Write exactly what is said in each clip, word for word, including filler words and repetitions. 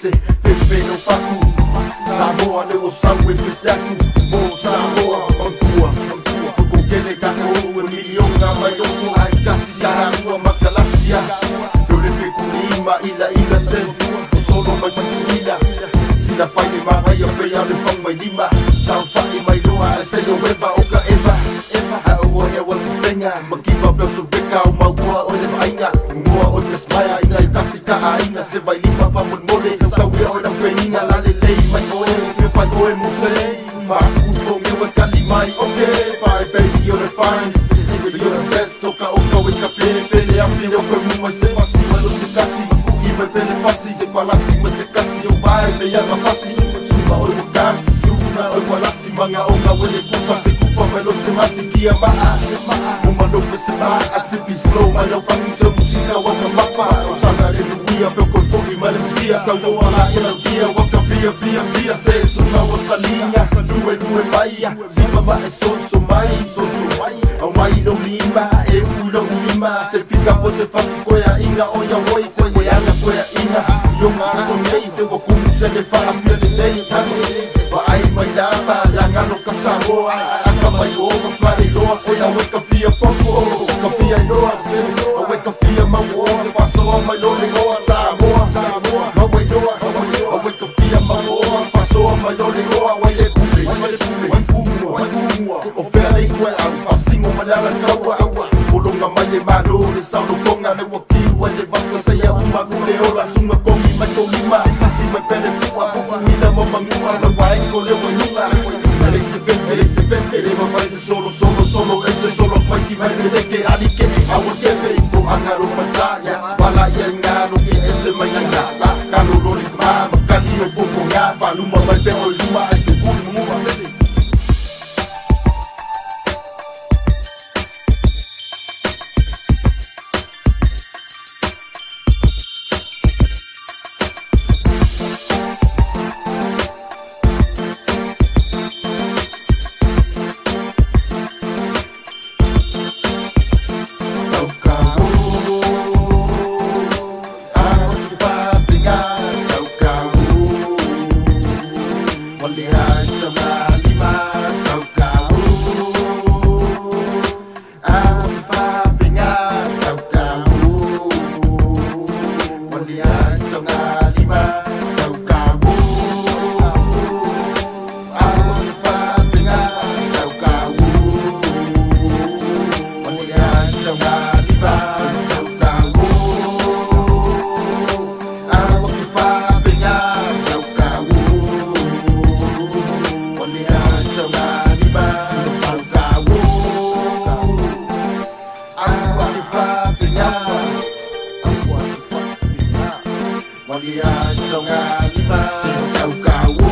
se fefe no faku Samoa le o sau e pesaku Mo Samoa Mangkua Fuko kene kako e milionga mai loko ai kasi karangua makalasia Dole feku lima ila ila sen Solo mai manila Sina fai le mga ia pea le fang mai lima Sao fai mai loa e seyo eva o ka eva Eva a ua e wa senga Makipa peo subeka o maua o le mainga Ngua o te smaya inga i kasi ka ainga Se vai lima fa mun mole Sa sauia o na peninga la le lei mai oe Fio fai oe muse Maku po ngewa kali mai oke Fai baby you're the finest So you're the best so ka oka we ka fie Fele a fine o kwe mumai se pasi Malo se kasi Makuki mai pele pasi Se palasi me se kasi O vai me yanga pasi Suma oi mukansi Suma oi walasi Mga onga wele kufa se kufa Melo se masi kia maa Uma no pe se maa Asipi slow Malo fangu se musika waka mafa Osanga le luia Peo koi foki male musia Sa uoa la ila via Waka via via via Se sunga o salinga Due due maia Simba ma e soso mai Soso mai Au mai no lima E ulo lima Se fika po se fasi koea inga Oya woi se koeanga koea inga Yonga sonei Se wakumu se le faa Fia le lei kame Wa ai mai dapa Langano ka Samoa Aka mai oma Flare loa Se awe ka fia popo Ka fia inoa se Awe ka fia maua Se fasoa mai lole loa Samoa Samoa Mawe noa Awe ka fia maua Fasoa mai lole loa Waile pule Waile pule Waipumua Waipumua Se ofera i koe au Fasingo malala kaua Olonga mai le malo Le sauno konga Le wakiu Le basa se ya umagu Le ola sunga kongi mai kolima Sisi mai pele fua Fuku ina mamangua Na waiko le wainunga Ele se fefe, ele se fefe Le mawai se solo, solo, solo Ese solo paiki mai meleke Alike, awa kefe Iko angaro masaya Wala ia ngano Ki ese mai nganga Kano lori ma Makali o popo nga Faluma mai peo luma Ese kuli mua fele Walihai sama lima sau kamu Awak fabinga sau kamu Walihai sama lima sau kamu Awak fabinga sau kamu Walihai sama lima sau kamu Awak fabinga sau kamu Walihai songa lima Sisau kawu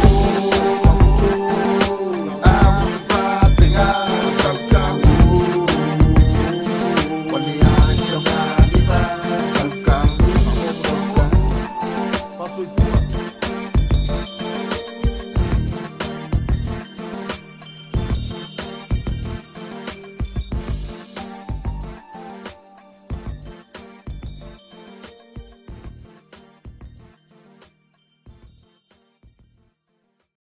Awa penga Sisau kawu Walihai songa lima Sisau kawu Pasui fua